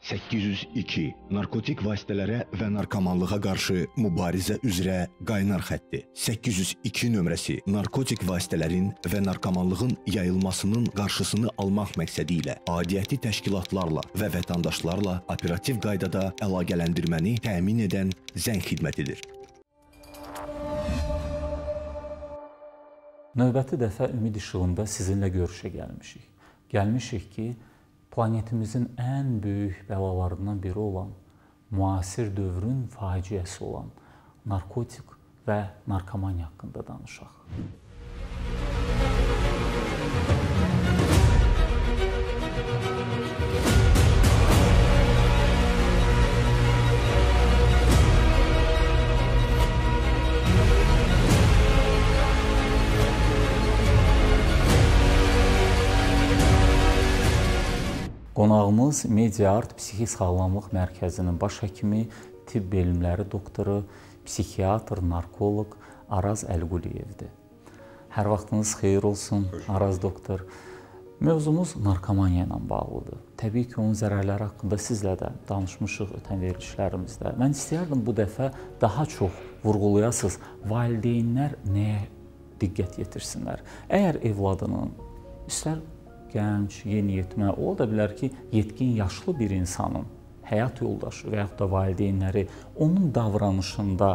802 narkotik vasitələrə və narkomanlığa qarşı mübarizə üzrə qaynar xətti. 802 nömrəsi narkotik vasitələrin və narkomanlığın yayılmasının qarşısını almaq məqsədi ilə aidiyyəti təşkilatlarla və vətəndaşlarla operativ qaydada əlaqələndirməni təmin edən zəng xidmətidir. Növbəti dəfə Ümid İşığında sizinlə görüşə gəlmişik. Gəlmişik ki, planetimizin ən böyük bəlalarından biri olan, müasir dövrün faciəsi olan narkotik və narkomaniya haqqında danışaq. Qonağımız Mediart Psixi Sağlamlıq Mərkəzinin baş həkimi, tibb elmləri doktoru, psixiatr, narkoloq Araz Əlquliyevdir. Hər vaxtınız xeyir olsun, Araz doktor. Mövzumuz narkomaniya ilə bağlıdır. Təbii ki, onun zərərləri haqqında sizlə də danışmışıq ötən verilişlərimizdə. Mən istəyərdim bu dəfə daha çox vurğulayasınız, valideynlər nəyə diqqət yetirsinlər. Əgər evladının, istər gənc, yeniyetmə, ola da bilər ki, yetkin yaşlı bir insanın həyat yoldaşı və yaxud da valideynləri onun davranışında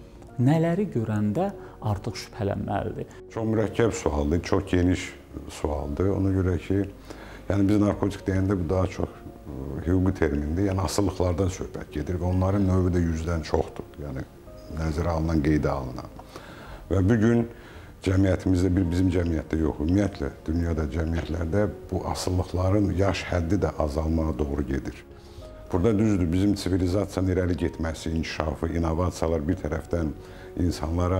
nələri görəndə artıq şübhələnməlidir? Çox mürəkkəb sualdır, çox geniş sualdır. Ona görə ki, yəni biz narkotik deyəndə bu daha çox hüquqi termindir. Yəni asıllıqlardan söhbət gedir və onların növü də 100-dən çoxdur. Yəni nəzərə alınan, qeydə alınan. Və bugün cəmiyyətimizdə, bizim cəmiyyətdə yox, ümumiyyətlə, dünyada cəmiyyətlərdə bu asıllıqların yaş həddi də azalmağa doğru gedir. Burada düzdür, bizim sivilizasiyanın irəli getməsi, inkişafı, innovasiyalar bir tərəfdən insanlara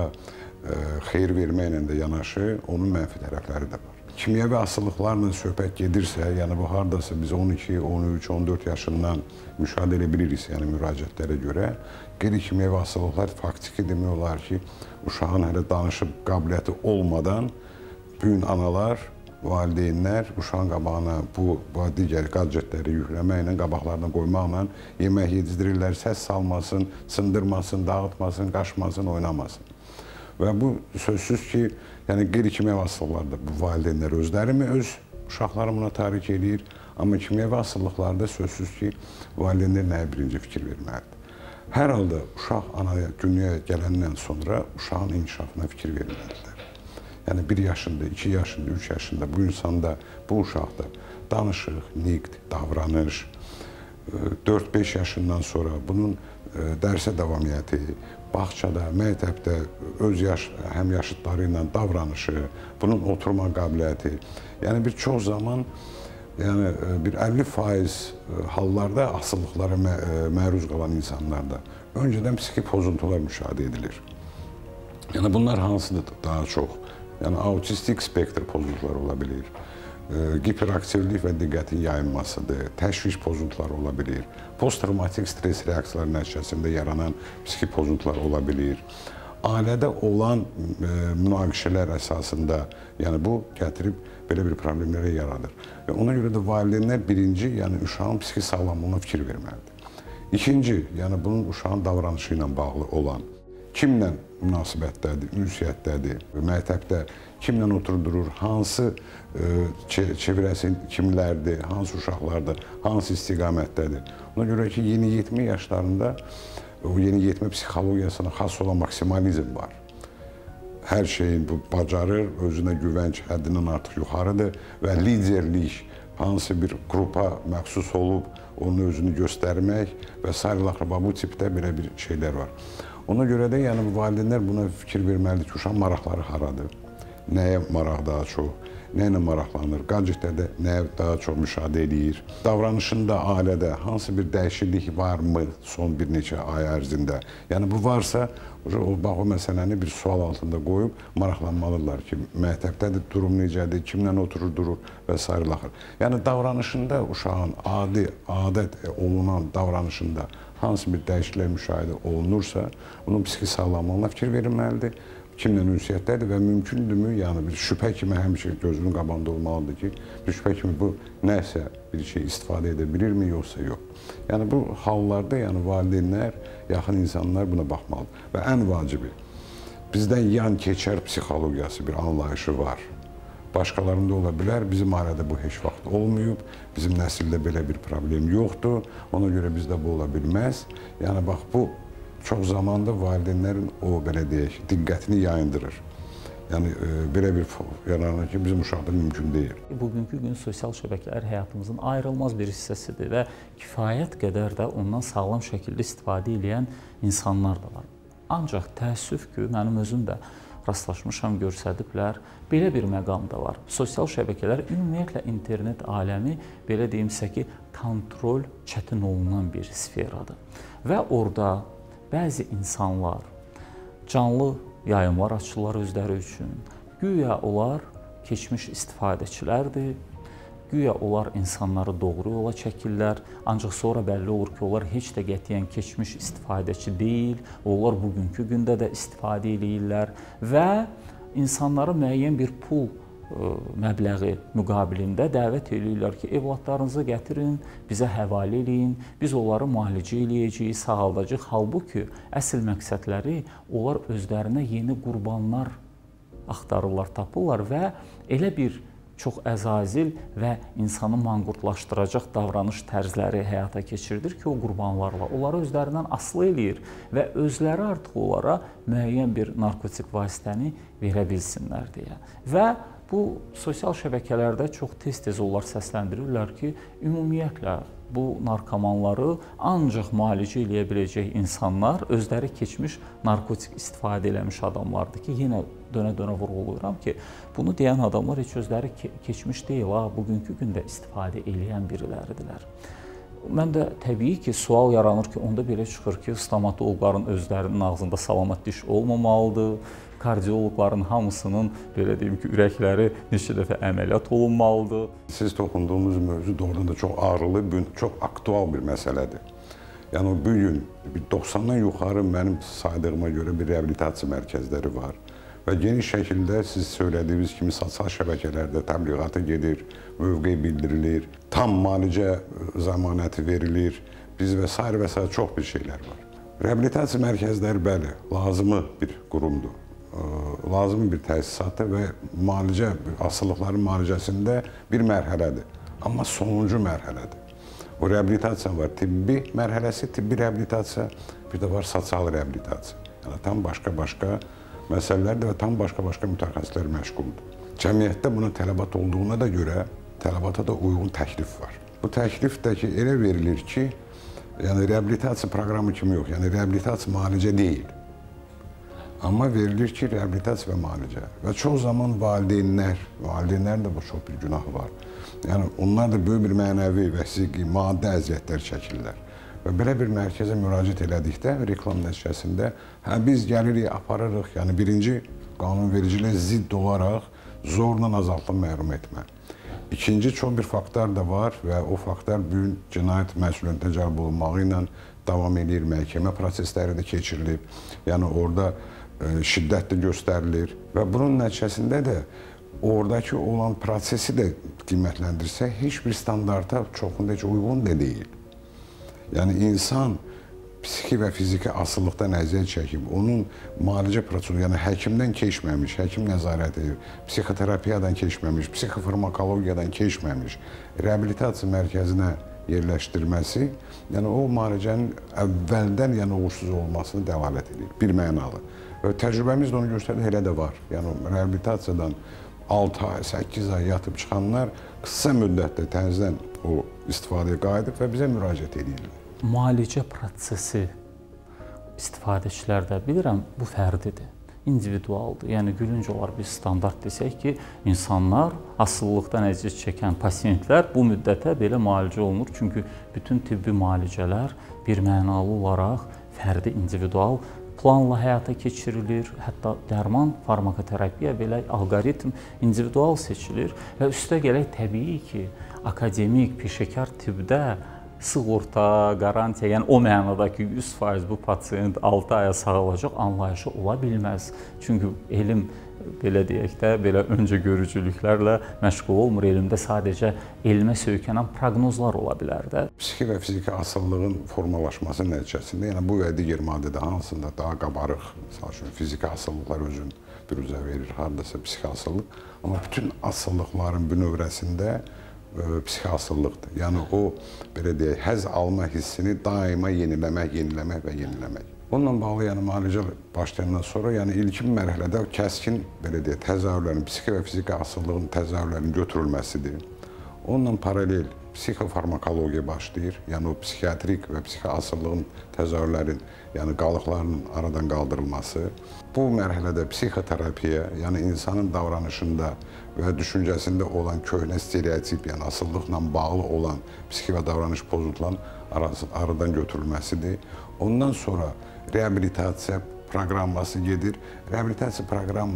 xeyir verməklə də yanaşı, onun mənfi tərəfləri də var. Kimyəvi asıllıqlarla söhbət gedirsə, yəni bu haradasa biz 12, 13, 14 yaşından müşahidə edə bilirik, yəni müraciətlərə görə, qeyri-kimyəvi asıllıqlar faktiki demək olar ki, uşağın hələ danışıb qabiliyyəti olmadan büyün analar, valideynlər uşağın qabağına bu digər gadgetləri yükləməklə, qabaqlarına qoymaqla yemək yedizdirirlər, səs salmasın, sındırmasın, dağıtmasın, qaçmasın, oynamasın. Və bu sözsüz ki, yəni qeyri-kimyəvi asıllıqlarda bu valideynlər özləri mi öz uşaqları buna tahrik edir, amma kimyəvi asıllıqlarda sözsüz ki, valideynlər nəyə birinci fikir verməlidir. Hər halda uşaq anaya, dünyaya gələndən sonra uşağın inkişafına fikir verməlidirlər. Yəni 1 yaşında, 2 yaşında, 3 yaşında bu insanda, bu uşaqda danışıq, niqd, davranış, 4-5 yaşından sonra bunun dərsə davamiyyəti, bağçada, məktəbdə öz həmyaşıdları ilə davranışı, bunun oturma qabiliyyəti, yəni bir çox zaman yəni bir 50% hallarda asıllıqlara məruz qalan insanlarda öncədən psixi pozuntular müşahidə edilir. Yəni bunlar hansıdır daha çox? Yəni autistik spektr pozuntuları ola bilir, hiperaktivlik və diqqətin yayılmasıdır, təşviş pozuntuları ola bilir, post-travmatik stres reaksiyaları nəticəsində yaranan psixi pozuntular ola bilir. Ailədə olan münaqişələr əsasında, yəni bu gətirib belə bir problemlərə yaradır. Və ona görə də valideynlər birinci, yəni uşağın psixi sağlamlığına fikir verməlidir. İkinci, yəni bunun uşağın davranışı ilə bağlı olan, kimlə münasibətdədir, ünsiyyətdədir, məktəbdə kimlə oturdurur, hansı çevrəsi kimlərdir, hansı uşaqlardır, hansı istiqamətdədir. Ona görə ki, yeniyetmə yaşlarında o yeniyetmə psixologiyasına xas olan maksimalizm var. Hər şeyi bacarır, özünə güvənc həddindən artıq yuxarıdır və liderlik, hansı bir qrupa məxsus olub, onun özünü göstərmək və s. bu tipdə belə bir şeylər var. Ona görə də yəni valideynlər buna fikir verməlidir ki, uşağın maraqları haradır, nəyə maraq daha çox, nə ilə maraqlanır, gadgetlərdə nəyə daha çox müşahidə edir, davranışında, ailədə hansı bir dəyişiklik varmı son bir neçə ay ərzində. Yəni bu varsa, o məsələni bir sual altında qoyub maraqlanmalıdırlar ki, məktəbdədir, durum necədir, kimlə oturur, durur və s. Yəni davranışında uşağın adət olunan davranışında hansı bir dəyişiklik müşahidə olunursa, bunun psixi sağlamlığına fikir verilməlidir. kimlə ünsiyyətdədir və mümkündürmü, yəni bir şübhə kimi həmişə gözünün qabağında olmalıdır ki, bir şübhə kimi bu nəsə bir şey istifadə edə bilirmi, yoxsa yox. Yəni bu hallarda yəni valideynlər, yaxın insanlar buna baxmalıdır. Və ən vacibi, bizdə yan keçər psixologiyası bir anlayışı var. Başqalarında ola bilər, bizim ailədə bu heç vaxt olmayıb, bizim nəsildə belə bir problem yoxdur, ona görə bizdə bu ola bilməz. Yəni bax, bu çox zamanda valideynlərin o, belə deyək, diqqətini yayındırır. Yəni belə bir yaranır ki, bizim uşaqda mümkün deyil. Bugünkü gün sosial şəbəkələr həyatımızın ayrılmaz bir hissəsidir və kifayət qədər də ondan sağlam şəkildə istifadə edən insanlar da var. Ancaq təəssüf ki, mənim özüm də rastlaşmışam, görsədiblər, belə bir məqam da var. Sosial şəbəkələr, ümumiyyətlə internet aləmi, belə deyimsə ki, kontrol çətin olunan bir sferadır. Və orada bəzi insanlar canlı yayımlar açırlar özləri üçün. Güya onlar keçmiş istifadəçilərdir, güya onlar insanları doğru yola çəkirlər, ancaq sonra bəlli olur ki, onlar heç də qətiyyən keçmiş istifadəçi deyil, onlar bugünkü gündə də istifadə edirlər və insanları müəyyən bir pul məbləği müqabilində dəvət edirlər ki, evladlarınızı gətirin, bizə həvalə eləyin, biz onları müalicə eləyəcəyik, sağaldacaq. Halbuki əsl məqsədləri onlar özlərinə yeni qurbanlar axtarırlar, tapırlar və elə bir çox əzazil və insanı manqurtlaşdıracaq davranış tərzləri həyata keçirilir ki, o qurbanlarla onları özlərindən asılı eləyir və özləri artıq onlara müəyyən bir narkotik vasitəni verə bilsinlər deyə. Və bu sosial şəbəkələrdə çox tez-tez onlar səsləndirirlər ki, ümumiyyətlə bu narkomanları ancaq müalicə eləyə biləcək insanlar özləri keçmiş narkotik istifadə eləmiş adamlardır ki, yenə dönə-dönə vurğulayıram ki, bunu deyən adamlar heç özləri keçmiş deyil, bugünkü gündə istifadə eləyən biriləridirlər. Mən də təbii ki, sual yaranır ki, onda belə çıxır ki, stomatologların özlərinin ağzında salamat diş olmamalıdır, kardioloqların hamısının, belə deyim ki, ürəkləri neçə dəfə əməliyyat olunmalıdır. Siz toxunduğunuz mövzu doğrudan da çox ağrılı, çox aktual bir məsələdir. Yəni, bugün 90-dan yuxarı mənim saydığıma görə bir reabilitasiya mərkəzləri var və geniş şəkildə siz söylədiyiniz kimi sosial şəbəkələrdə təbliğata gedir, mövqe bildirilir, tam müalicə zəmanəti verilir, və s. çox bir şeylər var. Reabilitasiya mərkəzləri, bəli, lazımı bir qurumdur, lazımı bir təsisatdır və müalicə, asıllıqların müalicəsində bir mərhələdir, amma sonuncu mərhələdir. O reabilitasiya var, tibbi mərhələsi, tibbi reabilitasiya, bir də var sosial reabilitasiya. Yəni, tam başqa-başqa məsələlərdir və tam başqa-başqa mütəxəssislər məşğuldur. Cəmiyyətdə buna tələbat olduğuna da görə, tələbata da uyğun təklif var. Bu təklif də ki, elə verilir ki, yəni reabilitasiya proqramı kimi yox, yəni reabilitasiya müalicə deyil. Amma verilir ki, reabilitasiya və müalicə. Və çox zaman valideynlərin də bu çox bir günahı var. Yəni, onlar da böyük bir mənəvi və fiziki, maddi əziyyətlər çəkirlər. Və belə bir mərkəzə müraciət elədikdə, reklam nəticəsində, biz gəlirik, aparırıq, yəni birinci qanunvericiliyə zidd olaraq zorla azadlıqdan məhrum etmə. İkinci, çox bir faktor da var və o faktor bugün cinayət məsuliyyətinə cəlb olunmağı ilə davam edir, məhkəmə prosesləri də keçirilib, yəni orada şiddət də göstərilir və bunun nəticəsində də oradakı olan prosesi də qiymətləndirsə, heç bir standarta çoxunda heç uyğun da deyil. Yəni, insan psixi və fiziki asıllıqdan əziyyət çəkib, onun müalicə proseduru, yəni həkimdən keçməmiş, həkim nəzarət edib, psixoterapiyadan keçməmiş, psixofarmakologiyadan keçməmiş, reabilitasiya mərkəzinə yerləşdirməsi, yəni o müalicənin əvvəldən uğursuz olmasını dəlalət edir, bir mənalı. Və təcrübəmiz də onu göstərir, elə də var. Yəni, reabilitasiyadan 6 ay, 8 ay yatıb çıxanlar qısa müddətdə təzədən o istifadəyə qayıdıb və bizə müraciət edirlər. Müalicə prosesi istifadəçilərdə bilirəm, bu fərdidir, individualdır. Yəni, gülünc olar bir standart desək ki, insanlar asılılıqdan əziyyət çəkən pasiyentlər bu müddətə belə müalicə olunur. Çünki bütün tibbi müalicələr bir mənalı olaraq fərdi, individual planla həyata keçirilir. Hətta dərman, farmakoterapiya belə alqoritm individual seçilir və üstə gələk təbii ki, akademik, peşəkar tibbdə sığorta, qarantiya, yəni o mənada ki, 100% bu pasiyent 6 aya sağalacaq anlayışı ola bilməz. Çünki elm belə deyək də, belə öncə görücülüklərlə məşğul olmur. Elmdə sadəcə elmə söykənən proqnozlar ola bilər də. Psixi və fiziki asıllığın formalaşması nəticəsində, yəni bu və digər maddədə hansında daha qabarıq, məsəl üçün fiziki asıllıqlar özün büruzə verir, hardasa psixi asıllıq. Amma bütün asıllıqların bünövrəsində psixi asıllıqdır. Yəni o, belə deyək, həzz alma hissini daima yeniləmək və yeniləmək. Onunla bağlı, yəni müalicə başlayandan sonra, yəni ilkin mərhələdə kəskin, belə deyək, təzahürlərin, psixi və fiziki asıllığın təzahürlərinin götürülməsidir. Onunla paralel psixofarmakologiya başlayır. Yəni o psixiatrik və psixi asıllığın təzahürlərin, yəni qalıqlarının aradan qaldırılması. Bu mərhələdə psixoterapiya, yəni insanın davranışında və düşüncəsində olan köhnə stereotip, yəni asıllıqla bağlı olan psixi və davranış pozuntularının aradan götürülməsidir. Ondan sonra reabilitasiya proqramması gedir. Reabilitasiya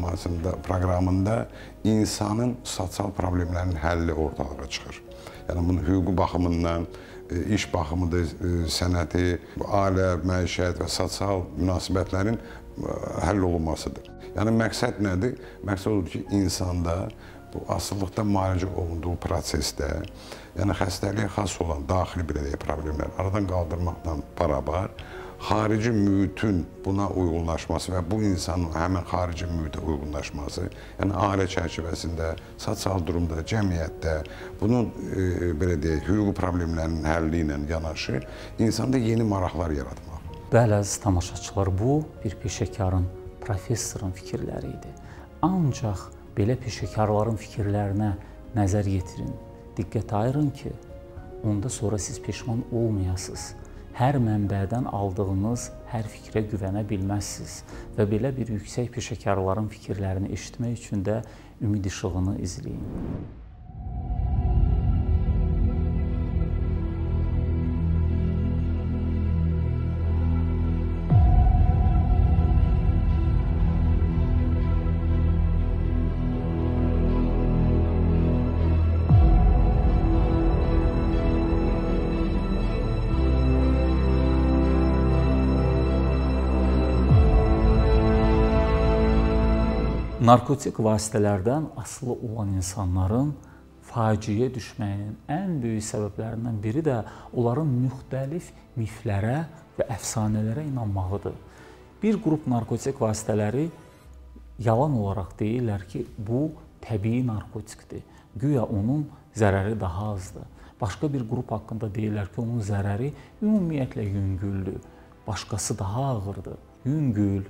proqramında insanın sosial problemlərinin həlli ortalığa çıxır. Yəni bunun hüquqi baxımından, iş baxımıdır, sənəti, ailə, məişət və sosial münasibətlərin həll olunmasıdır. Yəni məqsəd nədir? Məqsəd odur ki, insanda bu asıllıqda müalicə olunduğu prosesdə, yəni xəstəliyə xas olan daxili belə deyək problemlər aradan qaldırmaqla bərabər xarici mühitin buna uyğunlaşması və bu insanın həmin xarici mühitə uyğunlaşması, yəni ailə çərçivəsində, sosial durumda, cəmiyyətdə bunun belə deyək hüquqi problemlərinin həlli ilə yanaşı insanda yeni maraqlar yaratmaq. Bəli, əziz tamaşaçılar, bu bir peşəkarın, professorun fikirləri idi. Ancaq belə peşəkarların fikirlərinə nəzər yetirin, diqqət ayırın ki, onda sonra siz peşman olmayasınız. Hər mənbədən aldığınız hər fikrə güvənə bilməzsiniz və belə bir yüksək peşəkarların fikirlərini eşitmək üçün də ümid işığını izləyin. Narkotik vasitələrdən asılı olan insanların faciəyə düşməyinin ən böyük səbəblərindən biri də onların müxtəlif miflərə və əfsanələrə inanmağıdır. Bir qrup narkotik vasitələri yalan olaraq deyirlər ki, bu təbii narkotikdir. Güya onun zərəri daha azdır. Başqa bir qrup haqqında deyirlər ki, onun zərəri ümumiyyətlə yüngüldür. Başqası daha ağırdır. Yüngül,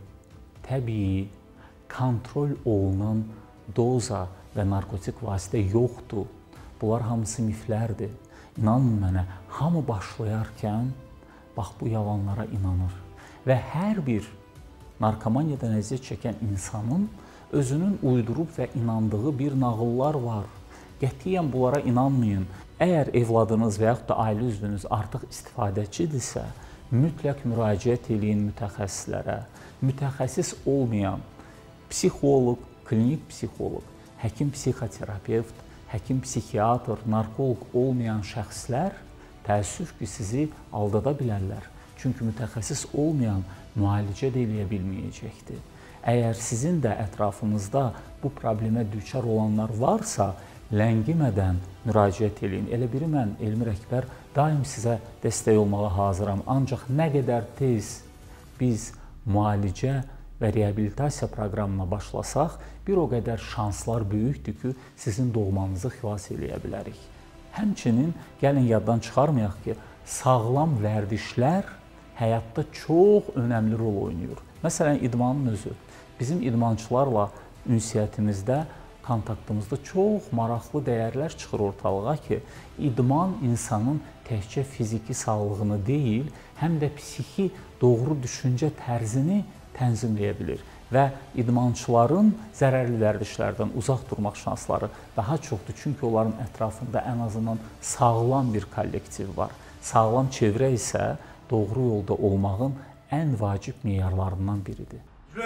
təbii, kontrol olunan doza və narkotik vasitə yoxdur. Bunlar hamısı miflərdir. İnanın mənə, hamı başlayarkən bax bu yalanlara inanır. Və hər bir narkomaniyadan əziyyət çəkən insanın özünün uydurub və inandığı bir nağıllar var. Qətiyyən bunlara inanmayın. Əgər evladınız və yaxud da ailə üzvünüz artıq istifadəçidirsə, mütləq müraciət eləyin mütəxəssislərə. Mütəxəssis olmayan psixoloq, klinik psixoloq, həkim psixoterapevt, həkim psixiatr, narkoloq olmayan şəxslər təəssüf ki, sizi aldada bilərlər. Çünki mütəxəssis olmayan müalicə də eləyə bilməyəcəkdir. Əgər sizin də ətrafınızda bu problemə düçar olanlar varsa, ləngimədən müraciət eləyin. Elə biri mən, Elmi Rəkbər, daim sizə dəstək olmağa hazıram. Ancaq nə qədər tez biz müalicə və reabilitasiya proqramına başlasaq, bir o qədər şanslar böyükdür ki, sizin doğmanızı xilas eləyə bilərik. Həmçinin, gəlin yaddan çıxarmayaq ki, sağlam vərdişlər həyatda çox önəmli rol oynayır. Məsələn, idmanın özü. Bizim idmançılarla ünsiyyətimizdə, kontaktımızda çox maraqlı dəyərlər çıxır ortalığa ki, idman insanın təkcə fiziki sağlığını deyil, həm də psixi doğru düşüncə tərzini tənzimləyə bilir və idmançıların zərərli vərdişlərdən uzaq durmaq şansları daha çoxdur. Çünki onların ətrafında ən azından sağlam bir kollektiv var. Sağlam çevrə isə doğru yolda olmağın ən vacib meyarlarından biridir.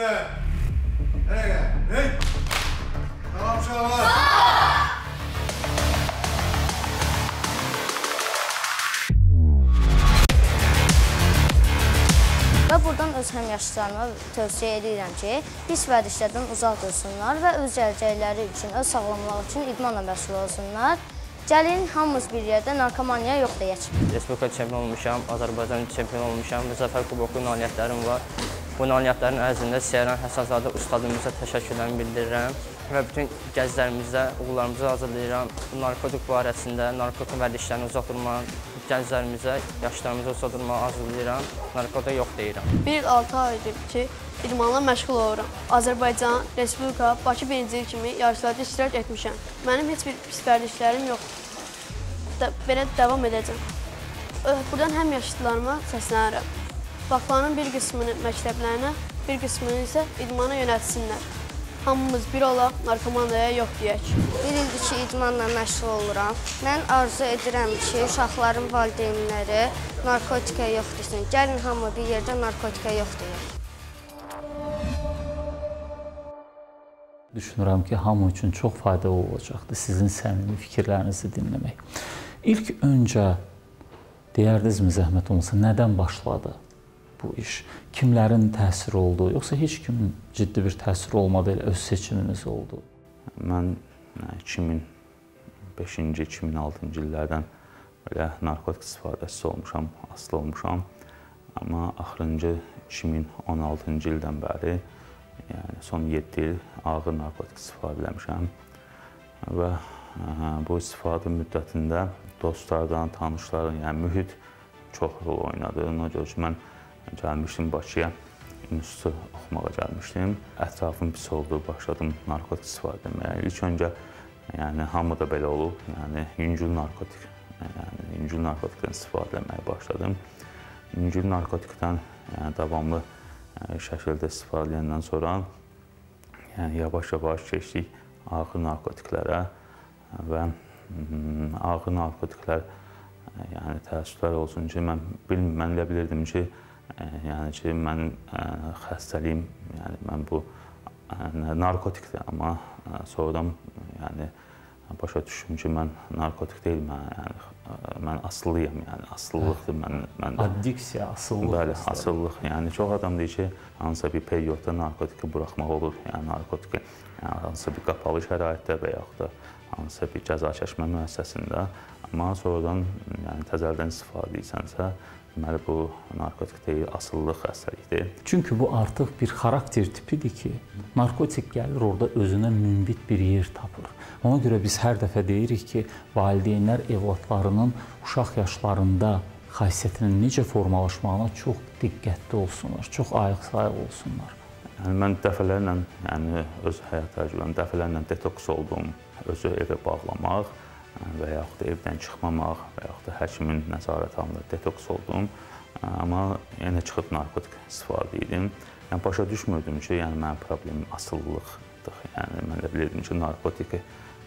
Tamam uşaqlar. öz həmyaşıdlarıma tövsiyə edirəm ki, pis vərdişlərdən uzaq dursunlar və öz gələcəkləri üçün, öz sağlamlığı üçün idmanla məşğul olsunlar. Gəlin, hamımız bir yerdə narkomaniya yox deyək. Respublika çempion olmuşam, Azərbaycan çempion olmuşam və zəfər kuboklu nailiyyətlərim var. Bu nailiyyətlərin ərzində Seyran Həsənzadə ustadımıza təşəkkürlərimi bildirirəm və bütün gənclərimizə, uğurlarımızı hazırlayıram. Narkotik barəsində, narkotik vərdişlərini uzaq durmaq, gənclərimizə, yaşlarımızı uzaq durmağı hazırlayıram. Narkotik yox deyirəm. 1 il 6 aydır ki, idmanla məşğul oluram. Azərbaycan, Respublika, Bakı birinciliyi kimi yarışlarda iştirak etmişəm. Mənim heç bir pis vərdişlərim yoxdur. Belə davam edəcəm. Buradan həm yaşlılarıma səslənirəm. Vaxtlarının bir qismini məktəblərinə, bir qismini isə idmana yönəltsinlər. Hamımız bir olaq, narkomaniyaya yox deyək. Bir ildir ki, idmanla məşğul oluram. Mən arzu edirəm ki, uşaqların valideynləri narkotika yox desin. Gəlin, hamı bir yerdə narkotika yox deyək. Düşünürəm ki, hamı üçün çox faydalı olacaqdır sizin səmimi fikirlərinizi dinləmək. İlk öncə deyərdinizmi, zəhmət olmasa, nədən başladı bu iş? Kimlərin təsiri oldu, yoxsa heç kimin ciddi bir təsiri olmadı, elə öz seçiminiz oldu? Mən 2005-ci, 2006-cı illərdən belə narkotik istifadəçisi olmuşam, asılı olmuşam. Amma axırıncı 2016-cı ildən bəri, yəni son 7 il ağır narkotik istifadə eləmişəm və bu istifadə müddətində dostlardan, tanışlardan, yəni mühit çox rol oynadı. Ona görə ki, mən gəlmişdim Bakıya, institutu oxumağa gəlmişdim. Ətrafım pis oldu, başladım narkotik istifadə etməyə. İlk öncə, yəni hamı da belə olub, yəni yüngül narkotik, yəni yüngül narkotikdən istifadə etməyə başladım. Yüngül narkotikdən davamlı şəkildə istifadə edəndən sonra yəni yavaş-yavaş keçdik ağır narkotiklərə və ağır narkotiklər yəni təəssüflər olsun ki, mən elə bilirdim ki, yəni ki, mənim xəstəliyim, yəni mən bu narkotikdir, amma sonradan yəni başa düşdüm ki, mən narkotik deyil, mən asıllıyam, yəni asılılıqdır məndə. Addiksiya, asıllıq. Bəli, asıllıq. Yəni çox adam deyir ki, hansısa bir periodda narkotiki buraxmaq olur, yəni narkotiki hansısa bir qapalı şəraitdə və yaxud da hansısa bir cəza çəkmə müəssisəsində, amma sonradan yəni təzədən istifadə edirsənsə, deməli bu narkotik deyil, asıllıq xəstəlikdir. Çünki bu artıq bir xarakter tipidir ki, narkotik gəlir orada özünə münbit bir yer tapır. Ona görə biz hər dəfə deyirik ki, valideynlər evladlarının uşaq yaşlarında xasiyyətinin necə formalaşmağına çox diqqətli olsunlar, çox ayıq-sayıq olsunlar. Yəni mən dəfələrlə, yəni öz həyat təcrübəmdə dəfələrlə detoks oldum, özü evə bağlamaq və yaxud da evdən çıxmamaq və yaxud da həkimin nəzarət altında detoks oldum. Amma yenə çıxıb narkotik istifadə edim. Yəni başa düşmürdüm ki, yəni mənim problemim asılılıqdır. Yəni mən də bilirdim ki, narkotiki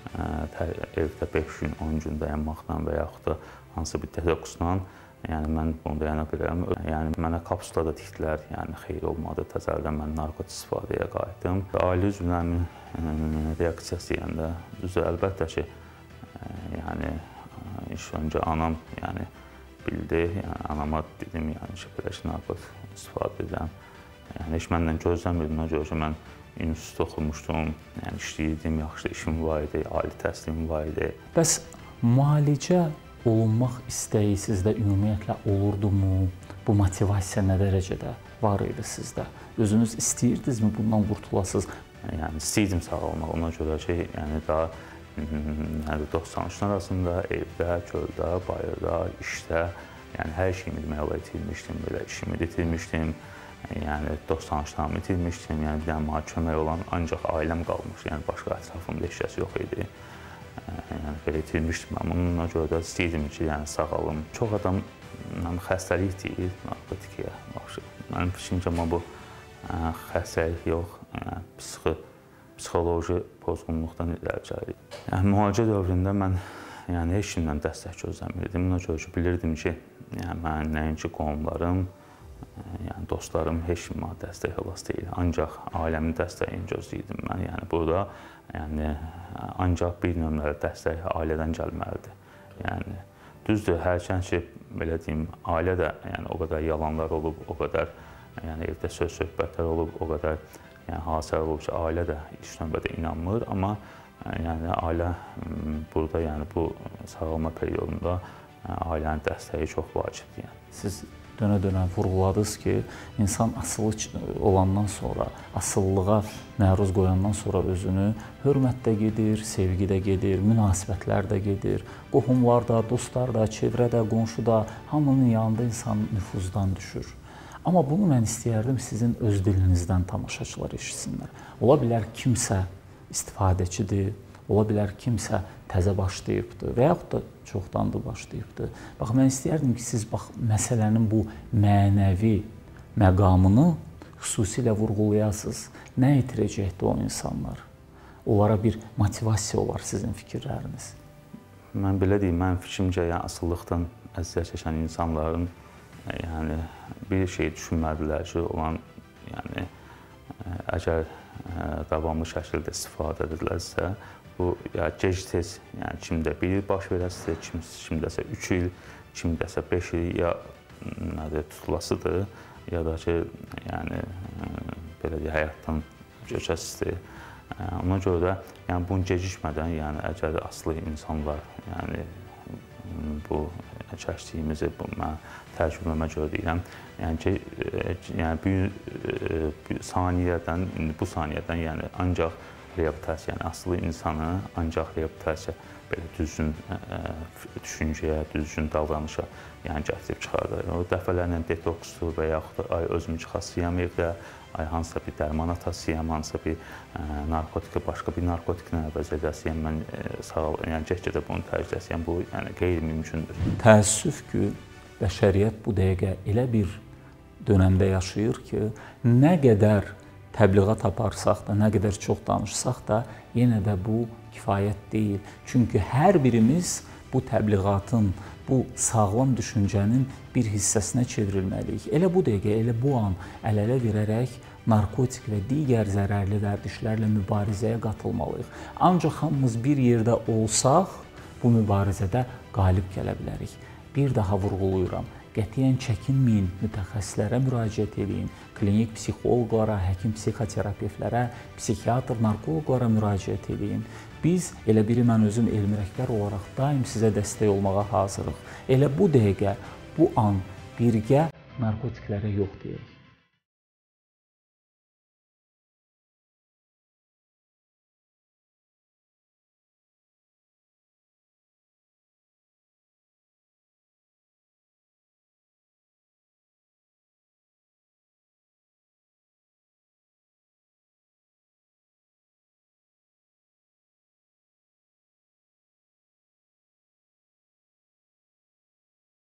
evdə 5 gün, 10 gün dayanmaqla və yaxud da hansı bir detoksla, yəni mən bunu dayana bilərəm. Yəni mənə kapsula da tikdilər, yəni xeyir olmadı. Təzədən mən narkotik istifadəyə qayıtdım. Ailə üzvlərimin reaksiyası deyəndə, düzdür, əlbəttə ki, yəni ilk öncə anam yəni bildi, yəni anama dedim, yəni ki, belə ki, narkotik istifadə edirəm. Yəni heç məndən gözləmirdim, ona görə ki, mən institut oxumuşdum, yəni işləyirdim, yaxşı işim var idi, ali təhsilim var idi. Bəs müalicə olunmaq istəyi sizdə ümumiyyətlə olurdumu? Bu motivasiya nə dərəcədə var idi sizdə? Özünüz istəyirdinizmi bundan qurtulasınız? Yəni istəyirdim sağalmaq, ona görə ki, yəni daha dost-tanışlar arasında, evdə, çöldə, bayırda, işdə, yəni hər şeyimi demək olar itirmişdim, belə işimi itirmişdim, yəni dost-tanışlarımı itirmişdim, yəni bir dənə mənə kömək olan ancaq ailəm qalmışdı, yəni başqa ətrafımda heç kəs yox idi. Yəni belə itirmişdim, amma ona görə də istəyirdim ki, yəni sağalım. Çox adam xəstəlik deyir narkotikiyə, mənim fikrimcə bu xəstəlik yox, psixoloji pozğunluqdan irəli gəlir. Yəni müalicə dövründə mən yəni heç kimdən dəstək gözləmirdim. Ona görə ki, bilirdim ki, yəni mənim nəinki qohumlarım, yəni dostlarım heç kim mənə dəstək olası deyil. Ancaq ailəmin dəstəyini gözləyirdim mən. Yəni burada yəni ancaq bir nömrəli dəstək ailədən gəlməlidir. Yəni düzdür, hərçənd ki, belə deyim, ailə də yəni o qədər yalanlar olub, o qədər yəni evdə söhbətlər olub, o qədər yəni hadisələr olub ki, ailə də ilk növbədə inanmır, amma yəni ailə burada yəni bu sağalma periodunda ailənin dəstəyi çox vacibdir. Yəni. Siz dönə-dönə vurğuladınız ki, insan asılı olandan sonra, asılılığa məruz qoyandan sonra özünü hörmətdə gedir, sevgidə gedir, münasibətlərdə gedir, qohumlarda, dostlarda, çevrədə, qonşuda, hamının yanında insan nüfuzdan düşür. Amma bunu mən istəyərdim sizin öz dilinizdən tamaşaçılar eşitsinlər. Ola bilər kimsə istifadəçidir, ola bilər kimsə təzə başlayıbdır və yaxud da çoxdandır başlayıbdır. Bax, mən istəyərdim ki, siz məsələnin bu mənəvi məqamını xüsusilə vurğulayasınız. Nə itirəcəkdir o insanlar? Onlara bir motivasiya olar sizin fikirləriniz. Mən belə deyim, mənim fikrimcə, yəni asılılıqdan əziyyət çəkən insanların yəni bir şey düşünmədilər ki, olan yəni əgər davamlı şəkildə istifadə edilərsə, bu ya gec-tez, yəni kimdə 1 il baş verəsə, kimdəsə 3 il, kimdəsə 5 il ya nədir tutulasıdır, ya da ki, yəni belə deyək, həyatdan köçəsidir. Ona görə də yəni bunu gecikmədən, yəni əgər asılı insanlar, yəni bu çəkdiyimizi mən təcrübəmə görə deyirəm. Yəni ki, bu saniyədən yəni ancaq reabilitasiya, yəni asılı insanı ancaq reabilitasiya belə düzgün düşüncəyə, düzgün davranışa yəni gətirib çıxardır. O dəfələrlə detoksdur və yaxud da ay özümü çıxasıyam evdə, ay hansısa bir dərman atasıyam, hansısa bir narkotika, başqa bir narkotiklə əvəz edəsiyəm, mən yəni get-gedə bunu tərcih edəsiyəm, bu yəni qeyri-mümkündür. Təəssüf ki, bəşəriyyət bu dəqiqə elə bir dönəmdə yaşayır ki, nə qədər təbliğat aparsaq da, nə qədər çox danışsaq da, yenə də bu kifayət deyil. Çünki hər birimiz bu təbliğatın, bu sağlam düşüncənin bir hissəsinə çevrilməliyik. Elə bu dəqiqə, elə bu an əl-ələ verərək narkotik və digər zərərli vərdişlərlə mübarizəyə qatılmalıyıq. Ancaq hamımız bir yerdə olsaq, bu mübarizədə qalib gələ bilərik. Bir daha vurğulayıram. Qətiyyən çəkinməyin, mütəxəssislərə müraciət edin, klinik psixoloqlara, həkim psixoterapevtlərə, psixiatr, narkoloqlara müraciət edin. Biz, elə biri mən özüm elmi rəhbər olaraq daim sizə dəstək olmağa hazırıq. Elə bu dəqiqə, bu an birgə narkotiklərə yox deyək.